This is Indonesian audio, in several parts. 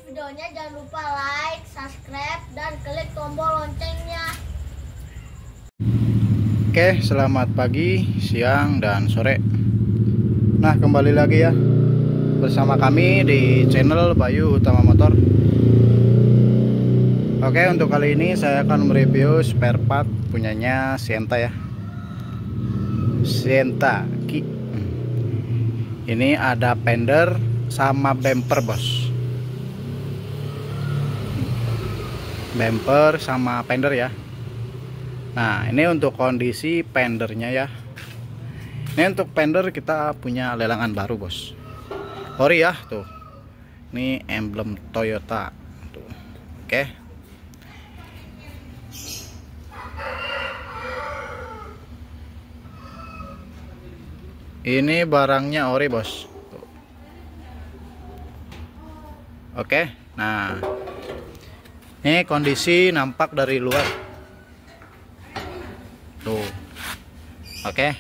videonya jangan lupa like, subscribe, dan klik tombol loncengnya. Oke, selamat pagi, siang, dan sore. Nah, kembali lagi ya bersama kami di channel Bayu Utama Motor. Oke, untuk kali ini saya akan mereview spare part punyanya Sienta ya. Sienta Ki. Ini ada fender sama bumper, bos. Bumper sama fender ya. Nah, ini untuk kondisi fendernya ya. Ini untuk fender kita punya lelangan baru, bos. Ori ya, tuh. Ini emblem Toyota. Tuh. Oke. Ini barangnya ori, bos. Tuh. Oke. Nah, ini kondisi nampak dari luar. Tuh. Oke.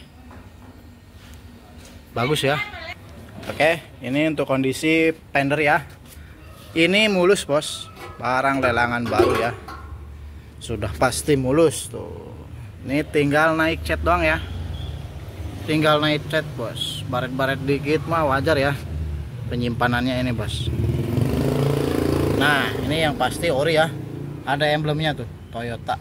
Bagus ya. Oke, ini untuk kondisi fender ya. Ini mulus, bos. Barang lelangan baru ya. Sudah pasti mulus tuh. Ini tinggal naik cat doang ya. Tinggal naik cat, bos. Baret-baret dikit mah wajar ya. Penyimpanannya ini, bos. Nah, ini yang pasti ori ya. Ada emblemnya tuh, Toyota.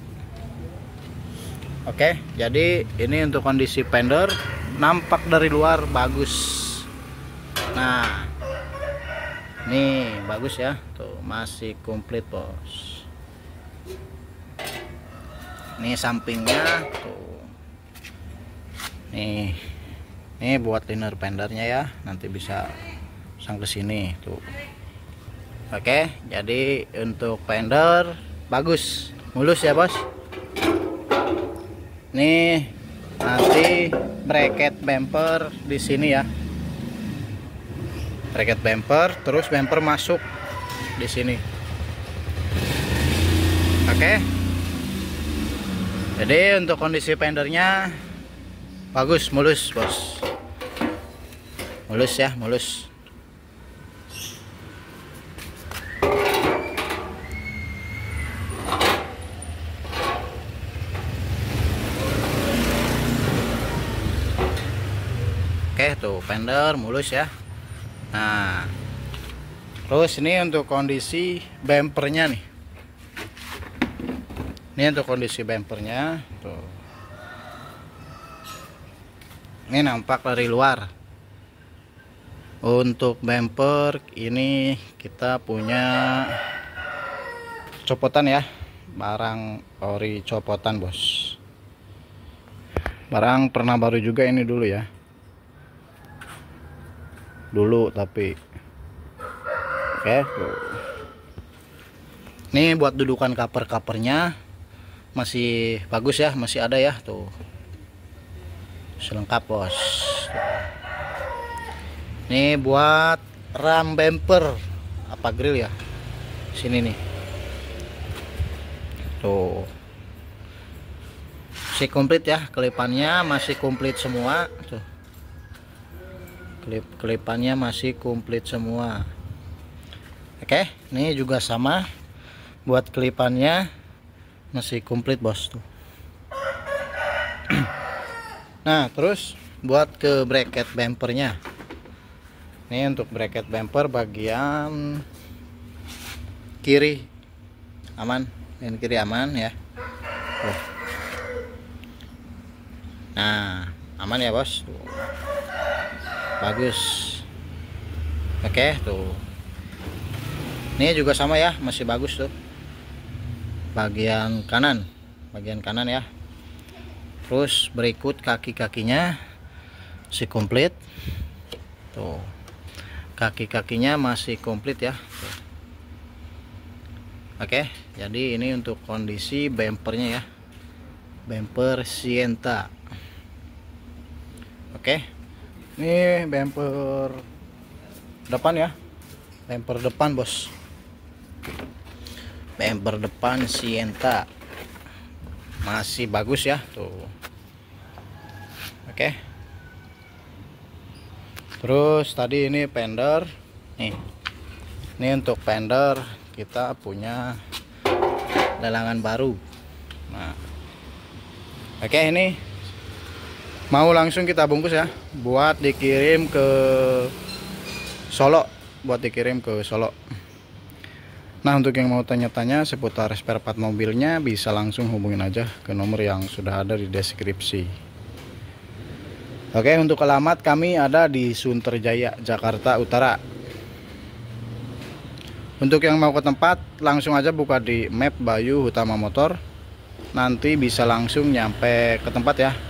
Oke, jadi ini untuk kondisi fender nampak dari luar bagus. Nah, nih bagus ya, tuh masih komplit, bos. Nih sampingnya tuh. Nih buat liner fendernya ya, nanti bisa pasang ke sini tuh. Oke, jadi untuk fender bagus, mulus ya, bos. Nih nanti bracket bumper di sini ya. Bracket bumper, terus bumper masuk di sini. Oke. Jadi untuk kondisi fendernya bagus, mulus, bos. Mulus ya, mulus. Oke, tuh fender mulus ya. Nah, terus ini untuk kondisi bumpernya nih. Ini untuk kondisi bumpernya tuh. Ini nampak dari luar. Untuk bumper ini kita punya copotan ya. Barang ori copotan, bos. Barang pernah baru juga ini dulu ya. Dulu tapi oke tuh. Ini buat dudukan covernya masih bagus ya, masih ada ya tuh, selengkap, bos. Ini buat ram bumper apa grill ya, sini nih tuh, masih komplit ya, kelipannya masih komplit semua tuh. Kelipannya masih komplit semua. Oke, ini juga sama, buat kelipannya masih komplit, bos tuh. Nah, terus buat ke bracket bumpernya, ini untuk bracket bumper bagian kiri aman, bagian kiri aman ya tuh. Nah, aman ya, bos tuh. Bagus. Oke, tuh. Ini juga sama ya, masih bagus tuh. Bagian kanan ya. Terus berikut kaki-kakinya masih komplit. Tuh. Kaki-kakinya masih komplit ya. Tuh. Oke, jadi ini untuk kondisi bumpernya ya. Bumper Sienta. Oke. Ini bumper depan ya, bumper depan, bos. Bumper depan Sienta masih bagus ya tuh. Oke. Terus tadi ini fender nih, Ini untuk fender kita punya lelangan baru. Nah, oke, ini mau langsung kita bungkus ya, buat dikirim ke Solo, Nah, untuk yang mau tanya-tanya seputar spare part mobilnya bisa langsung hubungin aja ke nomor yang sudah ada di deskripsi. Oke, untuk alamat kami ada di Sunterjaya, Jakarta Utara. Untuk yang mau ke tempat, langsung aja buka di map Bayu Utama Motor. Nanti bisa langsung nyampe ke tempat ya.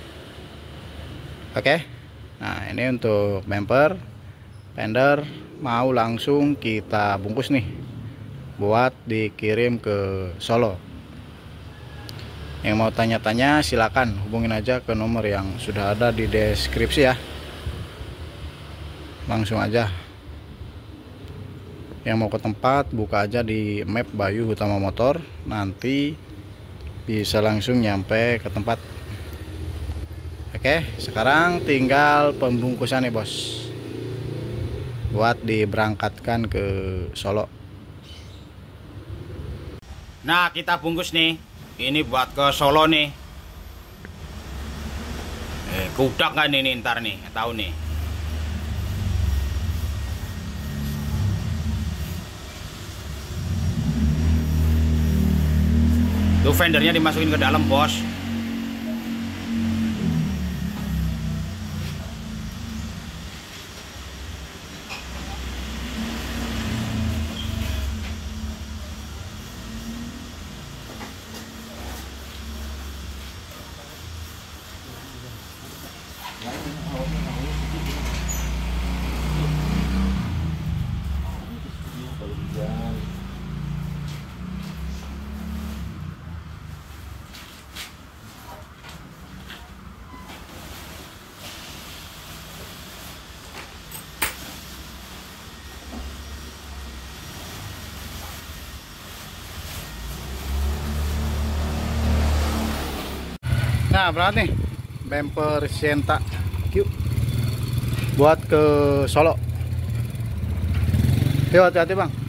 Oke. Nah, ini untuk bumper, fender mau langsung kita bungkus nih, buat dikirim ke Solo. Yang mau tanya-tanya silakan hubungin aja ke nomor yang sudah ada di deskripsi ya. Langsung aja. Yang mau ke tempat buka aja di map Bayu Utama Motor, nanti bisa langsung nyampe ke tempat. Oke, sekarang tinggal pembungkusan nih bos, buat diberangkatkan ke Solo. Nah, kita bungkus nih, ini buat ke Solo nih. Kudak kan ini ntar nih, tahu nih. Tuh fendernya dimasukin ke dalam bos. Nah, berangkat nih bumper Sienta Q buat ke Solo. Yuk, hati-hati bang.